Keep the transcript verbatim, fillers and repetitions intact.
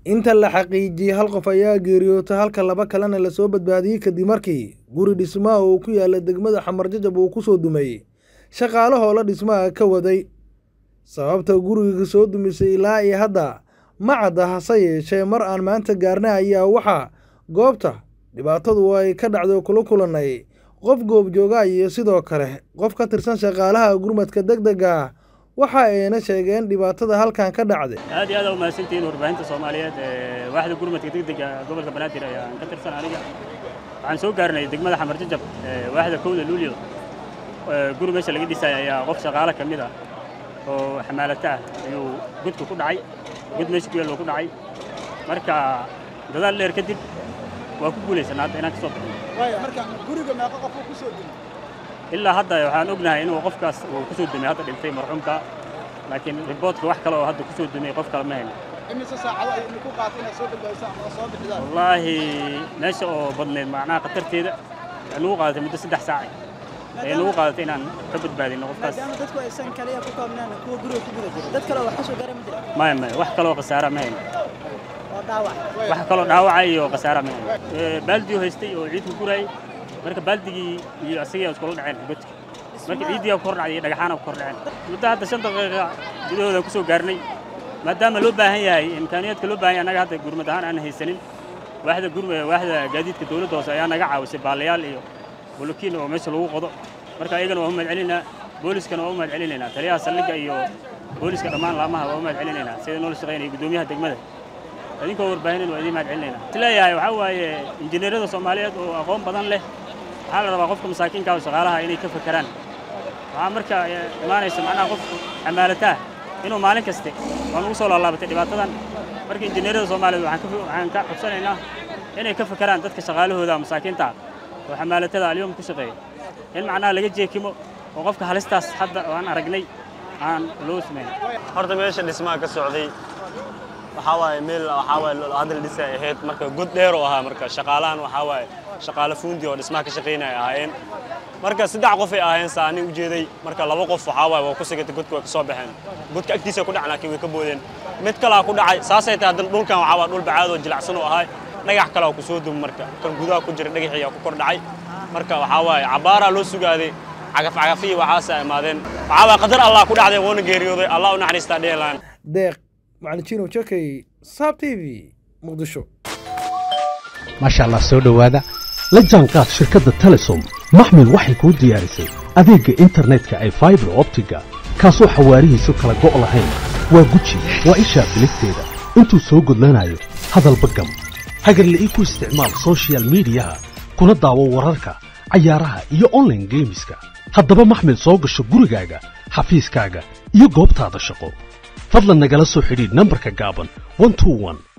inta la xaqiijiyay hal qof ayaa geeriyootay halka laba kalena la soo badbaadiyay kadib markii guri dhismaha oo ku yaala degmada Xamar Jajab uu ku soo dumay shaqaalaha la dhismaha ka waday sababta guriga soo dumisay ilaa iyo hadda ma cadda hase yeeshee mar aan maanta gaarnay ayaa waxa goobta dhibaatadu ay ka dhacday kula kulanay qof goob jooga iyo sidoo kale qof ka tirsan shaqaalaha gurmadka degdega waxa ayna sheegeen dhibaatada halkan ka dhacday aad iyo aad u maasantiin warbaahinta Soomaaliyeed ee waaxda gurmadka degdega gobolka Banaadir ayaan ka tirsan aniga waxaan soo gaarnay degmada Xamar Jajab ee waaxda kowda Luulyo guri meesha laga dhisay ayaa qof shaqaale kamid ah oo xamaalata ayuu gudku ku dhacay gud meesha ku yaalo ku dhacay marka dadaal dheer kadib waa ku guuleysanaad inaan ka soo baxno way marka guriga meeqa qof ku soo dumay ilaa hadda waxaan ognahay inuu qofkaas uu ku soo dumay hadda dhintay marxuumka laakiin reportka wax kale oo hadda ku soo dumay qof kale ma helin imise saacado ay ku qaatay inaad soo badbaadisay ama soo bixidaan wallahi meesha oo badneed macnaha qatarteeda inuu qaadatay muddo saddex saac ay inuu qaadatay inaan ka badbaadino qofkaas maadaama dadku aysan kaliya ku koobnaan kuwa guriga ku guda jira dad kale wax ka soo gaaray ma jiraan ma ma wax kale oo khasaare ma helin oo dhaawac wax kale oo dhaawac iyo khasaare ma helin baaldi haystay oo ciid ku guray marka baaldigii iyo asaga isku dhaceen gudka marka ciidiya ku kordhacay dhagaxana ku kordhaceen muddo hadda shan daqiiqo gudahooda ku soo gaarnay maadaama loo baahan yahay imkaaniyaadka loo baahan yahay anaga hadda gurmad ahaan aan haysanin waaxda gurmada waaxda gaadiidka dawladda hoose ayaa naga caawisay baalayaal iyo bulukiin oo meesha lagu qodo marka ayagana waa u mahad celinaa booliskana waa u mahad celinaynaa taliyaha saldhigga iyo booliska dhammaan laamaha waa u mahad celinaynaa sida noola shaqeynaya gudoomiyaha degmada idinkoo warbaahinan waa idin mahad celinaynaa isleeyahay waxaa waaye injineerada Soomaaliyeed oo aqoon badan leh waxaa la rabaa qofka masaakiinka oo shaqaalaha inay ka fakaraan waxaa marka imaanaysa macnaha qof xamaalata inuu maalin kaste waan ugu soo laalaabatay dhibaatadan marka injineerada Soomaaliyeed waxaan ka waxaan ka xubsanaynaa inay ka fakaraan dadka shaqaalahooda masaakiinta oo xamaalatada alyoom ku shaqeeya in macnaha laga jeekimo oo qofka halistaas hadda aan aragnay aan loo sameeyay horta meesha dhismaha ka socday waxa waaye meel waxa waaye hadal dhisay ahayd marka god dheer oo ahaa marka shaqaalahan waxa waaye shaqaale fuundi oo dhismaha ka shaqeynay ahaayeen marka saddex qof ay ahaayeen saani u jeeday marka laba qof waxa waaye waa ku sigatay godka way ka soo baxeen godka agtiisa ku dhacnaa way ka boodeen mid kale ku dhacay saasay tahay dhulkan waxa waa dhul bacaad oo jilacsan oo ahay dhagax kale oo ku soo dum marka kan gudaha ku jira dhagaxii ku kor dhacay marka waxa waaye cabaara loo sugaaday cagaf cagafii waxa ay imaadeen waxa waa qadar Allah ku dhacday woona geeriyooday Allah u naxariista dheelaan deeq macallin Chokey Sab T V Muqdisho ما شاء الله سو دhowaada la jaanqaad shirkadda Telesom maxmil waxay ku diyaarisay adeega internetka ay fiber optiga kaasoo xawaarihiisu kala go' lahayn waa guji waa isha bilisteeda intuu soo gudlanayo hadalba gam hagarla ii ku isticmaal social media kuna daawo wararka ciyaaraha iyo online gameska haddaba maxmil soo gasho gurigaaga xafiiskaaga iyo goobtaada shaqo fadlan nagala soo xidhiidh nambarka gaaban one two one